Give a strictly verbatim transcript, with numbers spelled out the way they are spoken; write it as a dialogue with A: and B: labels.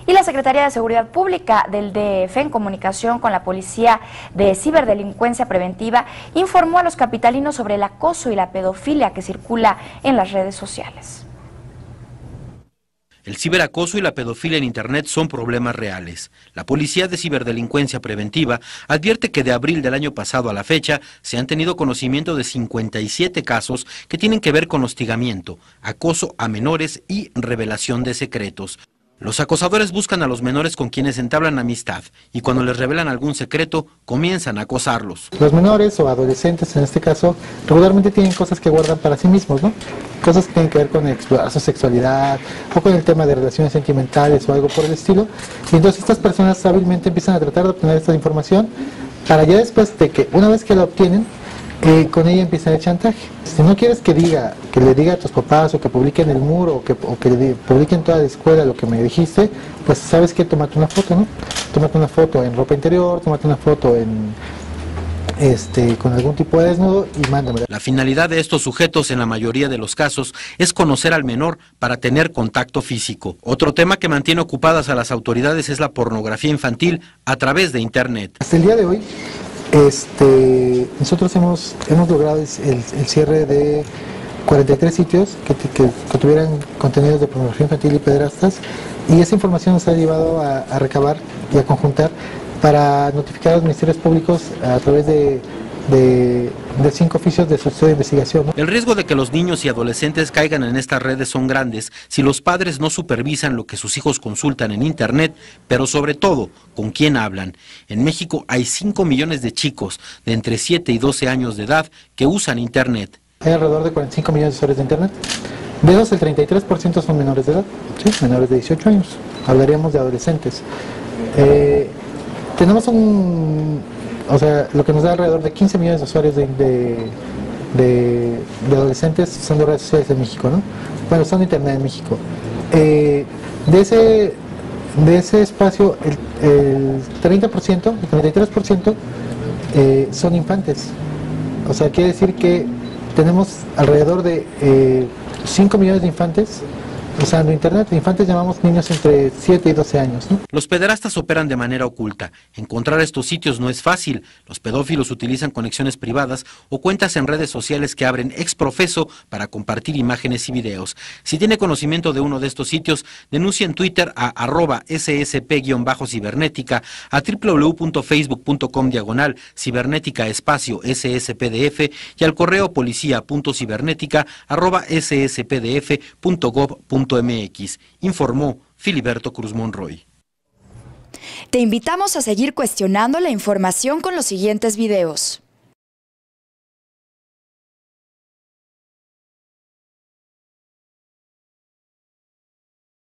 A: Y la Secretaría de Seguridad Pública del D F, en comunicación con la Policía de Ciberdelincuencia Preventiva, informó a los capitalinos sobre el acoso y la pedofilia que circula en las redes sociales.
B: El ciberacoso y la pedofilia en Internet son problemas reales. La Policía de Ciberdelincuencia Preventiva advierte que de abril del año pasado a la fecha se han tenido conocimiento de cincuenta y siete casos que tienen que ver con hostigamiento, acoso a menores y revelación de secretos. Los acosadores buscan a los menores con quienes entablan amistad y cuando les revelan algún secreto comienzan a acosarlos.
C: Los menores o adolescentes en este caso regularmente tienen cosas que guardan para sí mismos, ¿no? Cosas que tienen que ver con explorar su sexualidad o con el tema de relaciones sentimentales o algo por el estilo. Y entonces estas personas hábilmente empiezan a tratar de obtener esta información para ya después de que una vez que la obtienen, Eh, con ella empieza el chantaje. Si no quieres que diga, que le diga a tus papás o que publiquen en el muro o que, o que le publiquen en toda la escuela lo que me dijiste, pues sabes que tómate una foto, ¿no? Tómate una foto en ropa interior, tómate una foto en este con algún tipo de desnudo y mándamela.
B: La finalidad de estos sujetos en la mayoría de los casos es conocer al menor para tener contacto físico. Otro tema que mantiene ocupadas a las autoridades es la pornografía infantil a través de Internet.
C: Hasta el día de hoy, Este, nosotros hemos, hemos logrado el, el cierre de cuarenta y tres sitios que, que, que tuvieran contenidos de pornografía infantil y pederastas, y esa información nos ha llevado a, a recabar y a conjuntar para notificar a los ministerios públicos a través de, de, de cinco oficios de solicitud de investigación, ¿no?
B: El riesgo de que los niños y adolescentes caigan en estas redes son grandes si los padres no supervisan lo que sus hijos consultan en Internet, pero sobre todo, con quién hablan. En México hay cinco millones de chicos de entre siete y doce años de edad que usan Internet.
C: Hay alrededor de cuarenta y cinco millones de usuarios de Internet. De esos, el treinta y tres por ciento son menores de edad, ¿sí? Menores de dieciocho años. Hablaríamos de adolescentes. Eh, tenemos un... O sea, lo que nos da alrededor de quince millones de usuarios de, de, de, de adolescentes usando redes sociales en México, ¿no? Bueno, usando Internet en México. Eh, de ese... De ese espacio, el, el treinta por ciento, el treinta y tres por ciento eh, son infantes. O sea, quiere decir que tenemos alrededor de eh, cinco millones de infantes usando Internet. Infantes llamamos niños entre siete y doce años, ¿no?
B: Los pederastas operan de manera oculta. Encontrar estos sitios no es fácil. Los pedófilos utilizan conexiones privadas o cuentas en redes sociales que abren ex profeso para compartir imágenes y videos. Si tiene conocimiento de uno de estos sitios, denuncia en Twitter a arroba ssp-cibernética, a www.facebook.com diagonal cibernética espacio sspdf y al correo policía.cibernética arroba sspdf.gov.mx. .mx, informó Filiberto Cruz Monroy.
D: Te invitamos a seguir cuestionando la información con los siguientes videos.